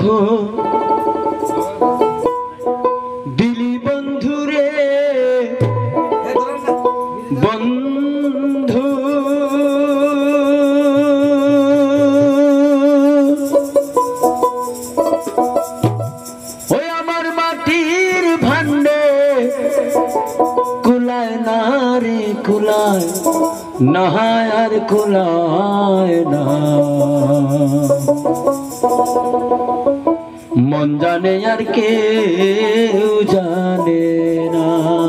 দিলি বন্ধু রে বন্ধু ওই আমার মাটির ভান্ডে কুলায় না রে কুলায় না আর কুলায় না মন জানে আর কেউ জানে না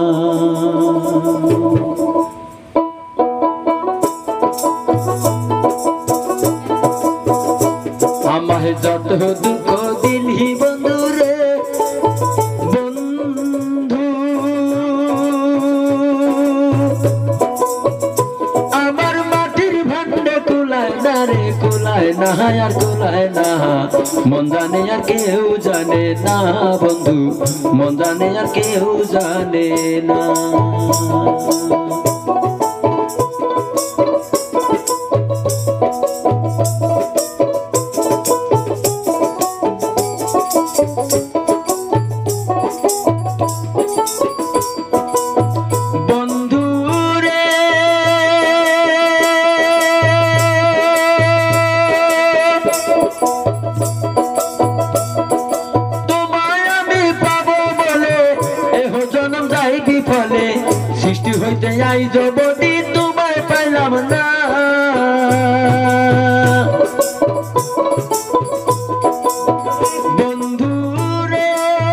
আমায় যত দুঃখ দিলি বন্ধু রে বন্ধু আমার মাটির ভান্ডে কুলায় না রে কুলায় না আর কুলায় না মন জানে আর কেউ জানে না বন্ধু মন জানে আর কেউ জানে না ফলে সৃষ্টি হইতে আই জবদি তোমায় পাইলাম না বন্ধু রে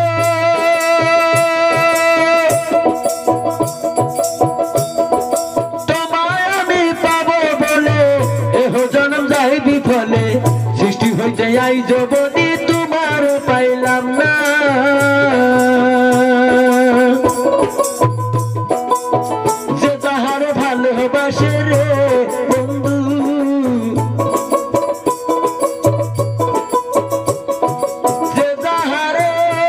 তোমায় আমি পাবো বলে এহ জনম যাই বিফলে সৃষ্টি হইতে আই জবদি তোমার পাইলাম না ভালোবাসে রে বন্ধু যে যাহারে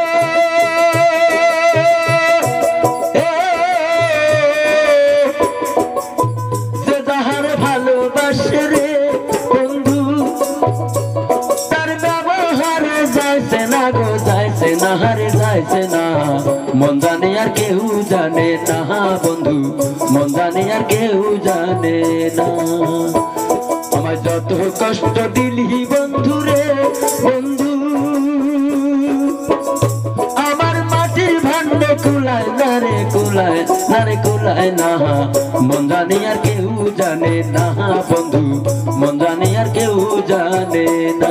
যে যাহারে ভালোবাসে রে বন্ধু তার ব্যবহারে যাইছে না গো যাইছে না হারে যাইছে না মন জানে আর কেউ জানে না বন্ধু মন জানে আর কেউ জানে না আমার যত কষ্ট দিলি বন্ধু রে বন্ধু আমার মাটির ভান্ডে কুলায় না রে কুলায় না রে কুলায় না মন জানে আর কেউ জানে না বন্ধু মন জানে আর কেউ জানে না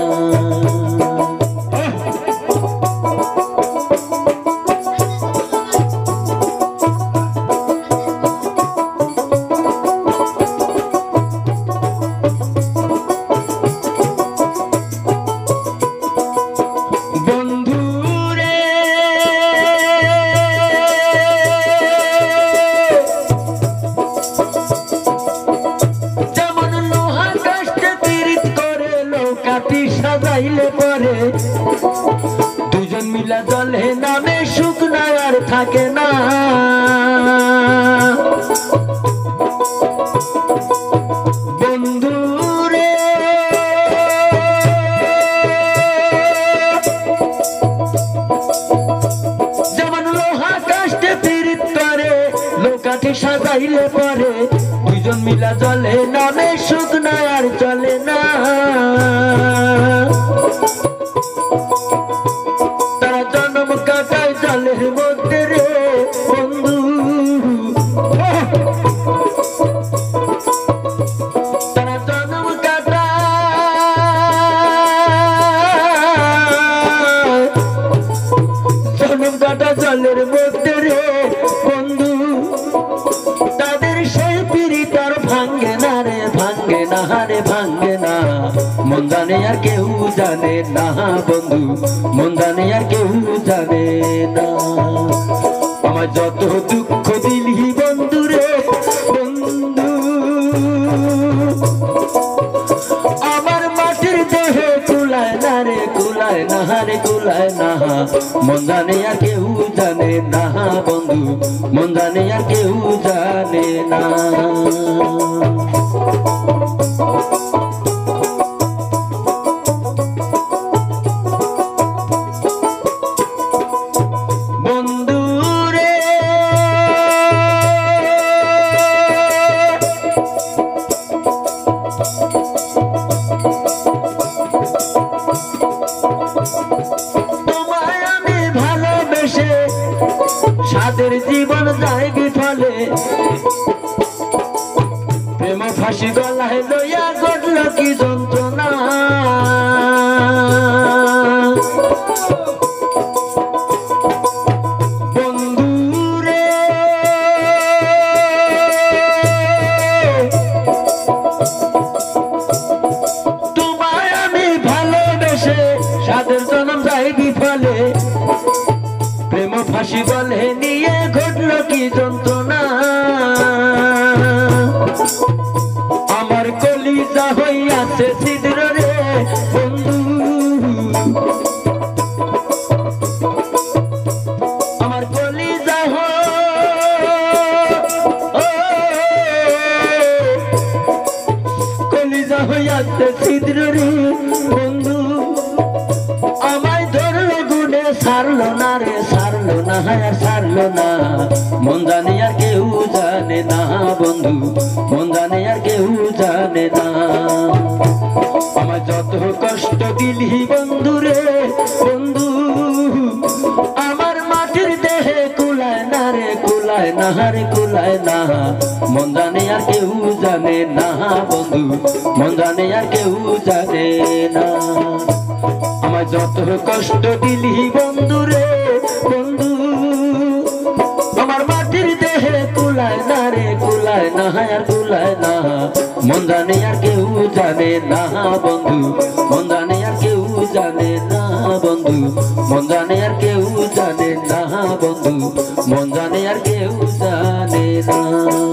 সাজাইলে পরে দুজন মিলা জলে নামে শুকনা আর থাকে না বন্ধু রে যেমন লোহা কাষ্টে পীড়িত করে লোকাঠি সাজাইলে পরে দুজন মিলা জলে নামে শুকনা আর চলে না তারা জন্ম কাটায় জলের মধ্যে রে বন্ধু তারা জন্ম কাটা জলের মধ্যে রে বন্ধু তাদের সেই পীড়িত আর ভাঙ্গে না রে ভাঙ্গে না হারে ভাঙ্গে না মন জানে আর কেউ জানে না বন্ধু মন জানে আর কেউ জানে না আমার যত দুঃখ দিলি বন্ধু রে বন্ধু আমার মাটির দেহে কুলায় না রে কুলায় না হারে কুলায় না মন জানে আর কেউ জানে না বন্ধু মন জানে আর কেউ জানে না তাদের জীবন যায় বিফলে প্রেম ফাঁসি গলায় লইয়া ঘটল কি যন্ত্রণা বন্ধুরে তোমায় আমি ভালোবেসে সাদের জনম যায় বিফলে প্রেম ফাঁসি গলে নিয়ে ঘটল কি যন্ত্রণা আমার কলিজা হইয়াছে ছিদ্র রে বন্ধু আমার কলিজা কলিজা হইয়াছে ছিদ্র রে বন্ধু আমায় ধরলে গুনে সারলো না রে সারলো না সারলো না মন জানে আর কেউ জানে না বন্ধু মন জানে আর কেউ জানে না আমার যত কষ্ট দিলি বন্ধু রে বন্ধু আমার মাটির দেহে কুলায় না রে কুলায় না রে কুলায় না মন জানে আর কেউ জানে না বন্ধু মন জানে আর কেউ জানে না আমার যত কষ্ট দিলি বন্ধু রে বন্ধু আমার মাটির দেহে কুলায় না রে কুলায় না আর কুলায় না মন জানে আর কেউ জানে না বন্ধু মন জানে আর কেউ জানে না বন্ধু মন জানে আর কেউ জানে না বন্ধু মন জানে আর কেউ জানে না